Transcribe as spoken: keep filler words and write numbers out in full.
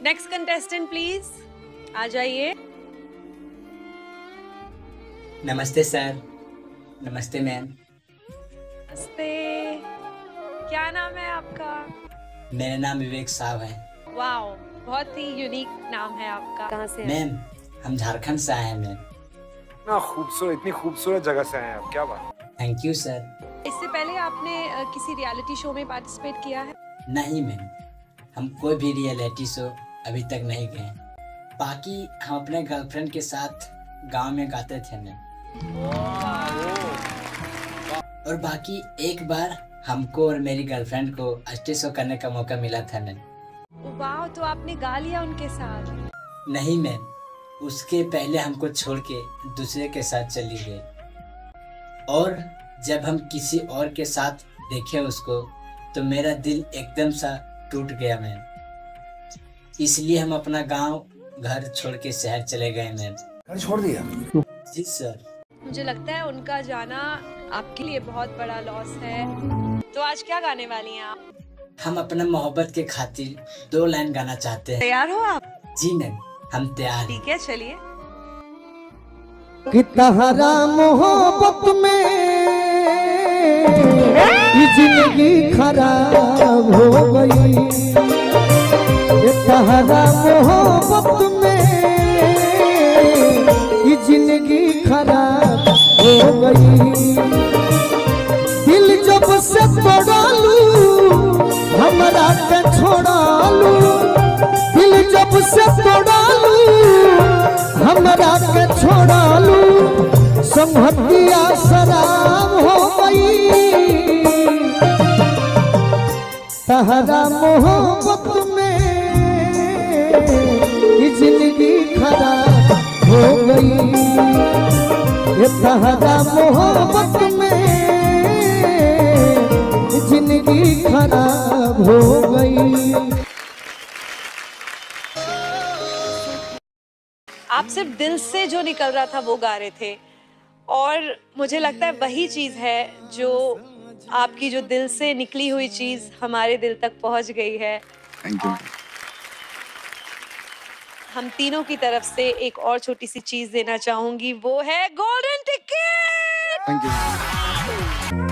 Next contestant please आ जाइए। नमस्ते sir. नमस्ते मैम। नमस्ते, क्या नाम है आपका? मेरा नाम विवेक साहब है। वाओ, बहुत ही यूनिक नाम है आपका। कहाँ से हैं? मैम हम झारखंड से आए हैं मैम। ना खूबसूरत, इतनी खूबसूरत जगह से आए हैं आप, क्या बात। Thank you sir. इससे पहले आपने अ, किसी रियलिटी शो में पार्टिसिपेट किया है? नहीं मैम, हम कोई भी रियलिटी शो अभी तक नहीं गए। बाकी हम अपने गर्लफ्रेंड के साथ गांव में गाते थे मैम। और बाकी एक बार हमको और मेरी गर्लफ्रेंड को स्टेज शो करने का मौका मिला था मैम। वाह, तो आपने गा लिया उनके साथ? नहीं मैम, उसके पहले हमको छोड़ के दूसरे के साथ चली गई। और जब हम किसी और के साथ देखे उसको तो मेरा दिल एकदम सा टूट गया मैम। इसलिए हम अपना गांव घर छोड़ के शहर चले गए मैम। घर छोड़ दिया? जी सर। मुझे लगता है उनका जाना आपके लिए बहुत बड़ा लॉस है। तो आज क्या गाने वाली हैं आप? हम अपना मोहब्बत के खातिर दो लाइन गाना चाहते हैं। तैयार हो आप? जी मैम, हम तैयार हैं। ठीक है, चलिए। कि तहरा मोहब्बत में ये जिंदगी खराब हो गई। ये तहरा मोहब्बत में ये जिंदगी खराब हो गई। दिल जब से तोड़ालू हमरा के छोड़ालू। दिल जब से तोड़ालू हमरा के छोड़ालू। संहतिया शराब हो गई। तहरा मोहब्बत में ये जिंदगी खराब हो गई। ये तहरा मोहब्बत में ये जिंदगी खराब हो गई। आप सिर्फ दिल से जो निकल रहा था वो गा रहे थे, और मुझे लगता है वही चीज़ है जो आपकी जो दिल से निकली हुई चीज़ हमारे दिल तक पहुंच गई है। Thank you. हम तीनों की तरफ से एक और छोटी सी चीज़ देना चाहूंगी, वो है गोल्डन टिकट। Thank you.